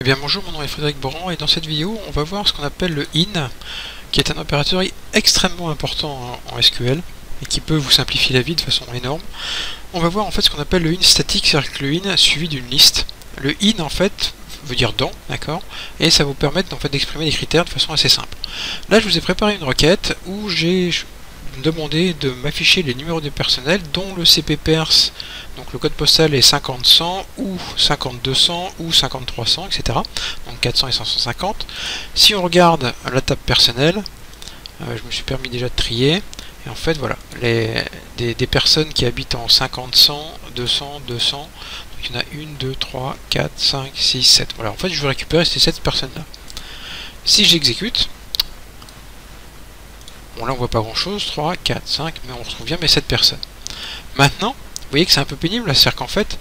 Eh bien bonjour, mon nom est Frédéric Boran et dans cette vidéo on va voir ce qu'on appelle le IN, qui est un opérateur extrêmement important en SQL et qui peut vous simplifier la vie de façon énorme. On va voir en fait ce qu'on appelle le IN statique, c'est-à-dire que le IN suivi d'une liste. Le IN en fait veut dire dans, d'accord, et ça vous permet en fait d'exprimer des critères de façon assez simple. Là je vous ai préparé une requête où j'ai demandé de m'afficher les numéros des personnels dont le CP-PERS, donc le code postal est 50-100 ou 50-200 ou 50-300, etc. Donc 400 et 550. Si on regarde la table personnelle, je me suis permis déjà de trier, et en fait voilà, des personnes qui habitent en 50-100, 200, 200, donc il y en a 1, 2, 3, 4, 5, 6, 7. Voilà, en fait je veux récupérer ces 7 personnes-là. Si j'exécute, bon là on voit pas grand chose, 3, 4, 5, mais on retrouve bien mes 7 personnes. Maintenant, vous voyez que c'est un peu pénible, c'est-à-dire qu'en fait,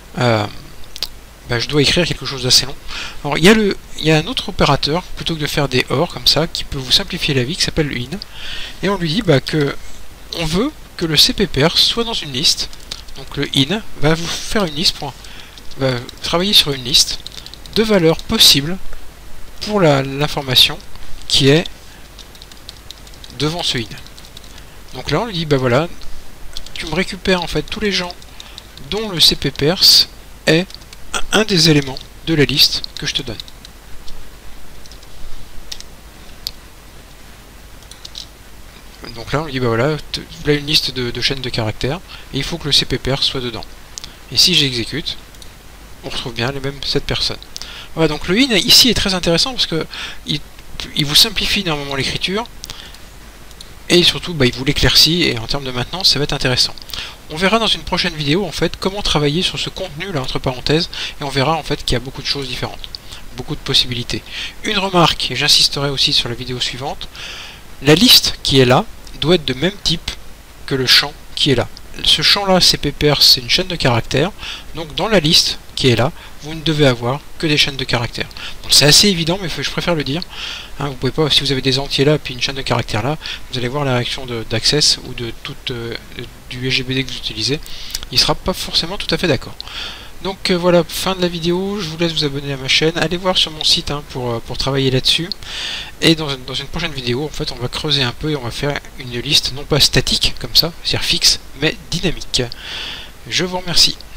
je dois écrire quelque chose d'assez long. Alors il y a un autre opérateur, plutôt que de faire des OR comme ça, qui peut vous simplifier la vie, qui s'appelle le IN, et on lui dit que on veut que le CP-PERS soit dans une liste. Donc le IN va vous faire une liste, va travailler sur une liste de valeurs possibles pour l'information qui est devant ce IN. Donc là on lui dit voilà, tu me récupères en fait tous les gens dont le CP-PERS est un des éléments de la liste que je te donne. Donc là on lui dit voilà, une liste de chaînes de caractères et il faut que le CP-PERS soit dedans. Et si j'exécute, on retrouve bien les mêmes 7 personnes. Voilà, donc le IN ici est très intéressant parce que il vous simplifie énormément l'écriture. Et surtout, il vous l'éclaircit, et en termes de maintenance, ça va être intéressant. On verra dans une prochaine vidéo, en fait, comment travailler sur ce contenu, là, entre parenthèses, et on verra, en fait, qu'il y a beaucoup de choses différentes, beaucoup de possibilités. Une remarque, et j'insisterai aussi sur la vidéo suivante, la liste qui est là doit être de même type que le champ qui est là. Ce champ-là, CP-PERS, c'est une chaîne de caractères, donc dans la liste qui est là, vous ne devez avoir que des chaînes de caractères. C'est assez évident, mais je préfère le dire. Vous pouvez pas, si vous avez des entiers là, puis une chaîne de caractères là, vous allez voir la réaction d'Access ou de du SGBD que vous utilisez, il sera pas forcément tout à fait d'accord. Donc voilà, fin de la vidéo, je vous laisse vous abonner à ma chaîne, allez voir sur mon site pour travailler là-dessus, et dans une prochaine vidéo, en fait, on va creuser un peu et on va faire une liste non pas statique, comme ça, c'est-à-dire fixe, mais dynamique. Je vous remercie.